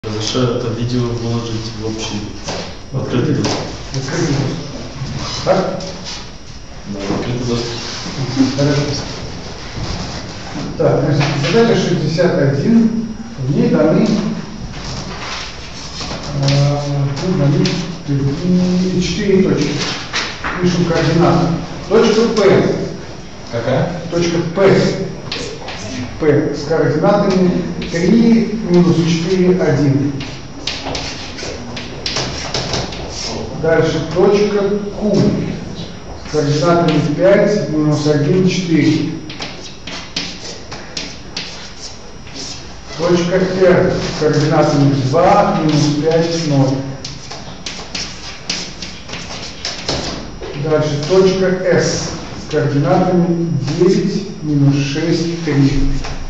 Разрешаю это видео выложить в общий, в открытый доступ. Открытый доступ. Так? Да, в открытый доступ. Хорошо. Так, значит, задача 61. В ней даны 4 точки. Пишем координаты. Точка P. Какая? Точка P. P с координатами 3, минус 4, 1. Дальше точка Q с координатами 5, минус 1, 4. Точка R с координатами 2, минус 5, 0. Дальше точка S с координатами 9, минус 6, 3.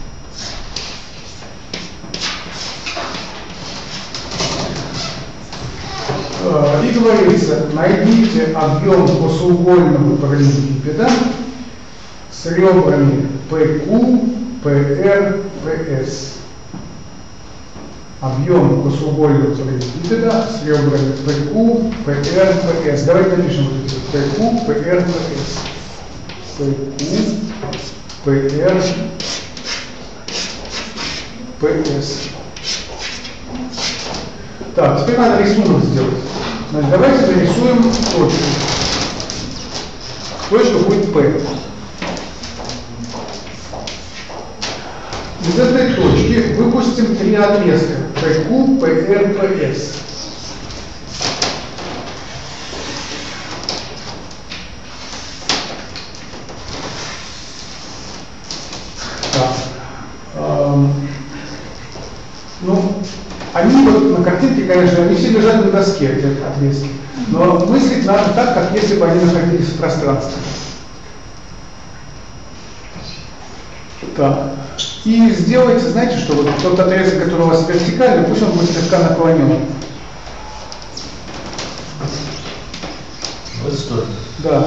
И говорится, найдите объем косоугольного параллелепипеда с ребрами PQ, PR, PS. Объем косоугольного параллелепипеда с ребрами PQ, PR, PS. Давайте напишем вот эти PQ, PR, PS. PQ, PR, PS. Так, теперь надо рисунок сделать. Значит, давайте нарисуем точку. Точка будет P. Из этой точки выпустим 3 отрезка. PQ, PR, PS. Так. Они вот на картинке, конечно, они все лежат на доске, эти отрезки. Но мыслить надо так, как если бы они находились в пространстве. Так. И сделайте, знаете, что вот тот отрезок, который у вас вертикальный, пусть он будет слегка наклонен. Вот что? Да.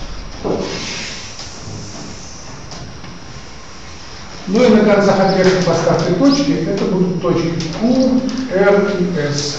Ну и на концах отрезка поставьте точки. Это будут точки Q, R и S.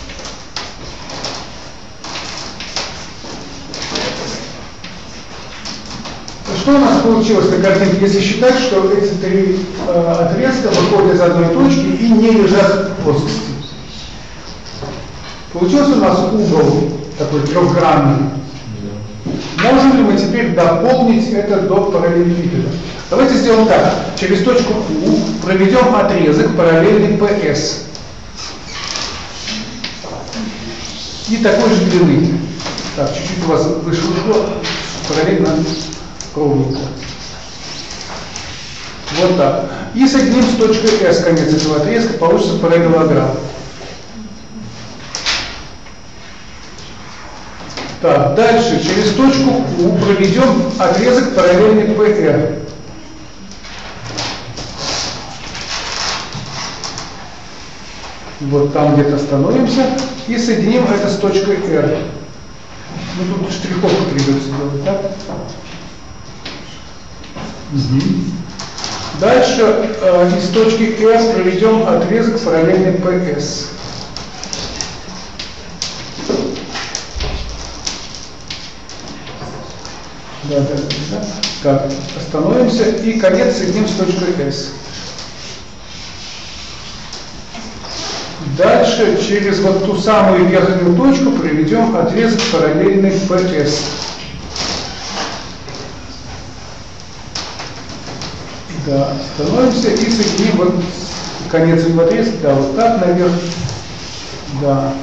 Что у нас получилось на картинке, если считать, что эти 3 отрезка выходят из одной точки и не лежат в плоскости? Получился у нас угол такой трехгранный. Можем ли мы теперь дополнить это до параллелепипеда? Давайте сделаем так. Через точку Q проведем отрезок параллельный PS. И такой же длины. Так, чуть-чуть у вас выше ушло, параллельно кругленько. Вот так. И соединим с точкой S конец этого отрезка, получится параллелограмм. Так, дальше через точку Q проведем отрезок параллельный PR. Вот там где-то остановимся и соединим это с точкой R. Ну тут штриховку придется делать, так? Угу. Дальше из точки S проведем отрезок параллельный PS. Да. Так, остановимся и конец соединим с точкой S. Дальше через вот ту самую верхнюю точку проведем отрезок параллельный PS. Да, остановимся и соединим вот конец этого отрезка, да, вот так наверх. Да.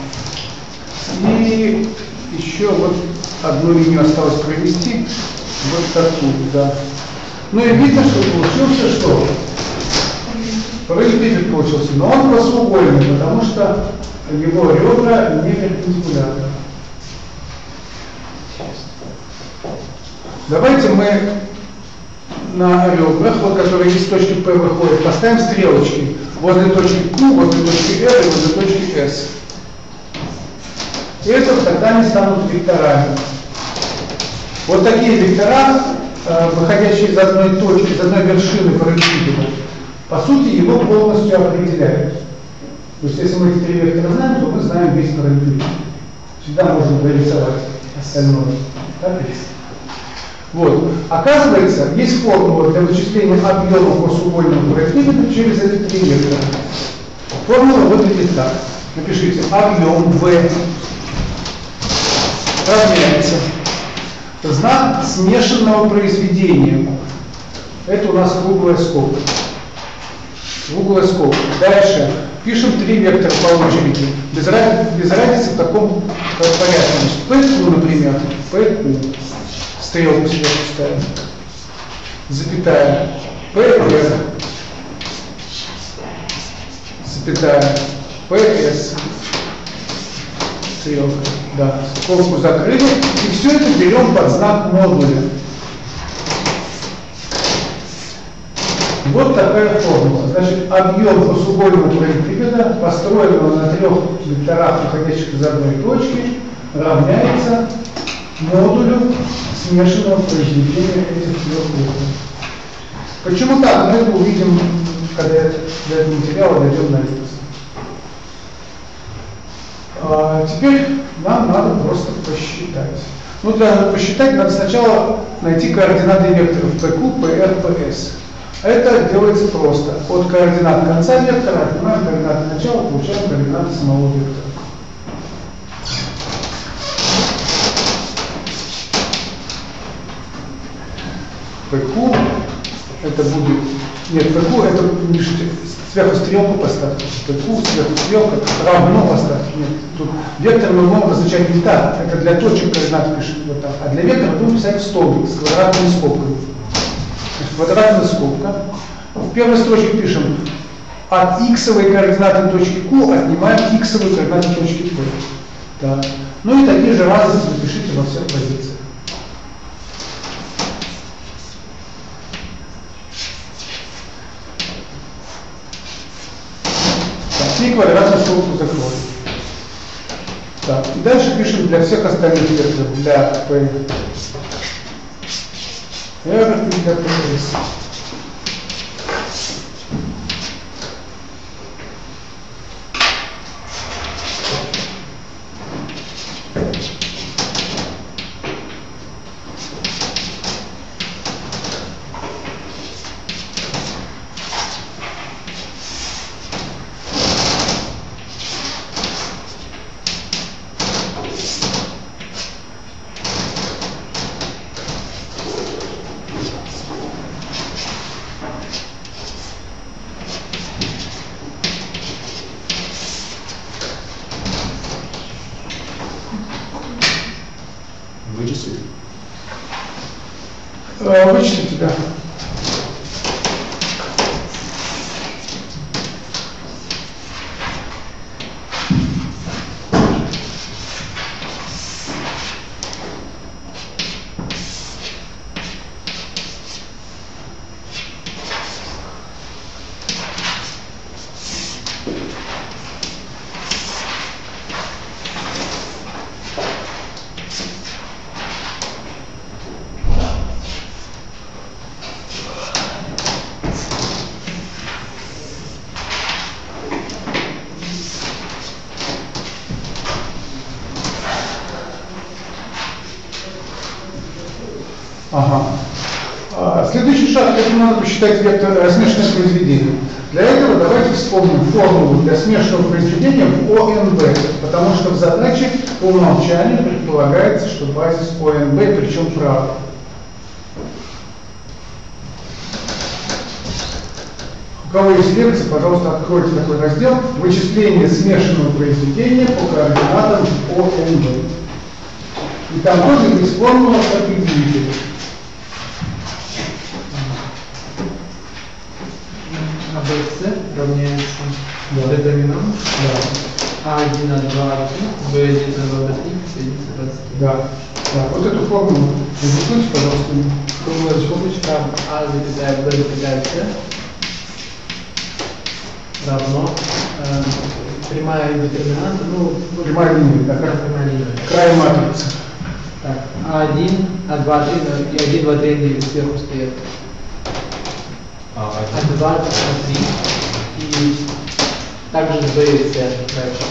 И еще вот одну линию осталось провести, вот такую, да. Ну и видно, что получился что? Параллелепипед получился, но он косоугольный, потому что его ребра не перпендикулярны. Давайте мы на ребрах, вот, которые из точки P выходят, поставим стрелочки возле точки Q, возле точки R и возле точки S. И это тогда они станут векторами. Вот такие вектора, выходящие из одной точки, из одной вершины параллелепипеда, по сути, его полностью определяют. То есть если мы эти три вектора знаем, то мы знаем весь параметризм. Всегда можно дорисовать остальное. Так ведь? Вот. Оказывается, есть формула для вычисления объема косугольного параметра через эти три вектора. Формула выглядит так. Напишите, объем V равняется знак смешанного произведения. Это у нас круглая скобка. Круглая скобка. Дальше пишем три вектора по очереди. Без разницы в каком порядке. PQ, например. PQ. Стрелку сверху ставим. Запятая. PR. Запятая. PS. Стрелка. Да. Скобку закрыли. И все это берем под знак модуля. Вот такая формула. Значит, объем косугольного параллелепипеда, построенного на трех векторах, выходящих из одной точки, равняется модулю смешанного произведения этих трех векторов. Почему так? Мы это увидим, когда до этого материала дойдем на лекцию. Теперь нам надо просто посчитать. Ну, для посчитать надо сначала найти координаты векторов PQ, PR, PS. Это делается просто. От координат конца вектора отнимаем координаты начала, получаем координаты самого вектора. PQ это будет... Нет, PQ это пишите, сверху стрелку поставьте. PQ сверху стрелка равно поставьте. Нет, тут вектор мы будем различать не так. Это для точек координат пишем вот так. А для вектора будем писать в столбик с квадратными скобками. Квадратная скобка. В первой строчке пишем от иксовой координаты точки Q отнимаем иксовые координаты точки P. Да. Ну и такие же разности запишите во всех позициях. Так, и квадратную скобку закроем. Так, и дальше пишем для всех остальных векторов. Для P. R и для PS. Вычислите, да. Ага. Следующий шаг, это надо посчитать вектор смешанное произведение. Для этого давайте вспомним формулу для смешанного произведения в ОНБ, потому что в задаче по умолчанию предполагается, что базис ОНБ, причем правый. У кого есть лекции, пожалуйста, откройте такой раздел «Вычисление смешанного произведения по координатам ОНБ». И там тоже есть формула определителя. АБС равняется детерминант А1 на 2, B1 на 2, C1 на 23. Да. Да. Вот эту формулу запишите, пожалуйста. Скобочка А запятая B запятая C равно прямая детерминанта, ну, Прямая линия, да, как прямая линия. край матрицы. Так, А1, А2, 3 и 1, 2, 3 сверху стоят. А2, А3 и также сбыется дальше.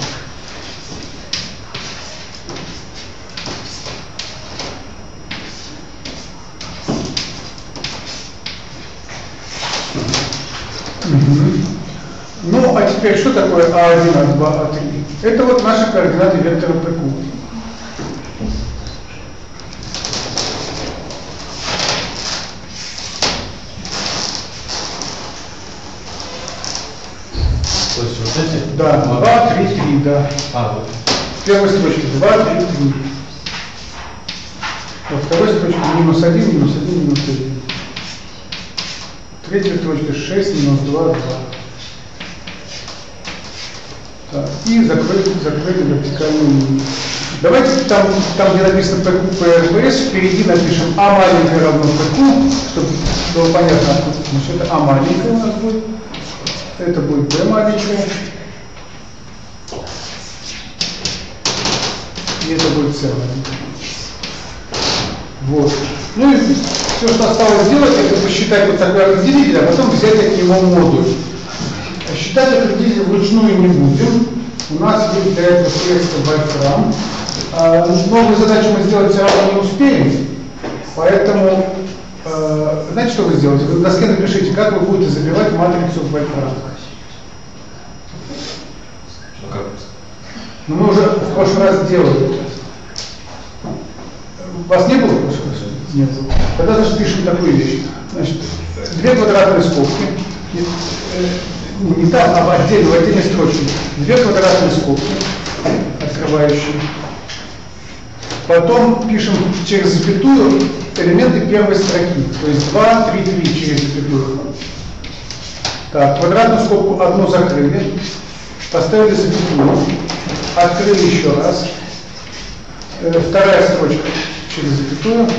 Ну, а теперь что такое А1, А2, А3? Это вот наши координаты вектора ПQ. То есть вот эти? Да, 2, 3, 3, да. Вот. В первой строчке 2, 3, 3. Во второй строчке минус 1, минус 1, минус 1. Третья строчка 6, минус 2, 2. Так, и закрыли вертикальную линию. Давайте там где написано PQ, PRPS, впереди напишем А маленькое равно PQ, чтобы было понятно, откуда. Значит, это А маленькое у нас будет. Это будет P маленькое. И это будет C маленькое. Вот. Ну и все, что осталось сделать, это посчитать вот такой определитель, а потом взять от него модуль. Считать определитель вручную не будем. У нас есть для этого средство Вольфрам. Новую задачу мы сделать все равно не успеем. Поэтому, знаете, что вы сделаете? Вы на доске напишите, как вы будете забивать матрицу в Вольфрам. Ну, мы уже в прошлый раз делали. У вас не было в прошлый раз? Нет. Тогда даже пишем такую вещь. Значит, две квадратные скобки. Не там, а отдельно, в отдельной строчке. Две квадратные скобки, открывающие. Потом пишем через запятую элементы первой строки. То есть 2, 3, 3 через запятую. Так, квадратную скобку одну закрыли. Поставили запятую. Открыли еще раз. Вторая строчка через запятую.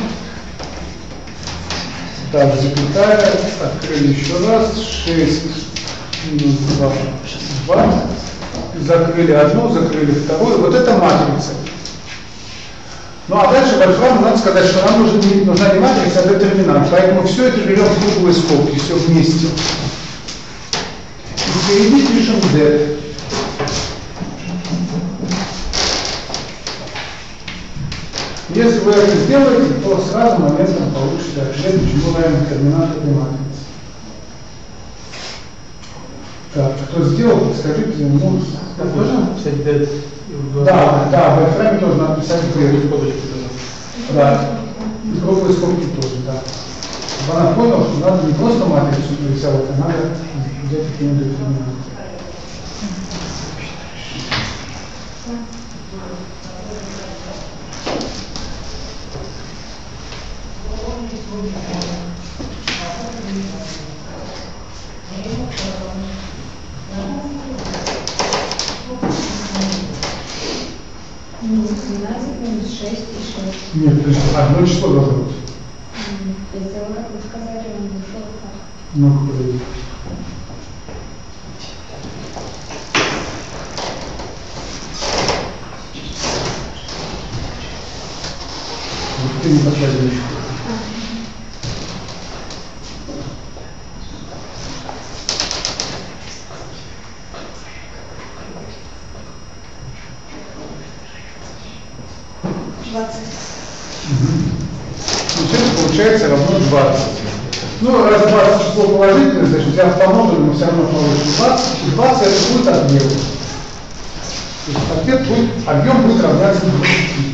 Так, запятая. Открыли еще раз. 6 минус 2, 2. Закрыли одну, закрыли вторую. Вот это матрица. Ну а дальше Вольфраму надо сказать, что нам нужна не матрица, а детерминант. Поэтому все это берем в круглые скобки, все вместе. И впереди пишем D. Если вы это сделаете, то сразу моментом получится ответ, почему равен детерминант этой матрицы. Так, кто сделал, скажите ему. Тоже писать D? Да, в Вольфраме тоже надо писать D. Да, и круглые скобки тоже, да. Чтобы она поняла, что надо не просто матрицу нарисовать, а надо взять какие-нибудь детерминанты. Минус 12, минус 6 и 6. Нет, то есть одно число должно быть. Я сделала, как вы сказали, он вышел так. Ну, какое? Вот ты не подходишь. Значит, получается равно 20. Ну, раз 20 число положительное, значит, взяв по модулю, мы все равно получим 20. И 20 это будет объем. То есть ответ будет, объем будет равняться 20.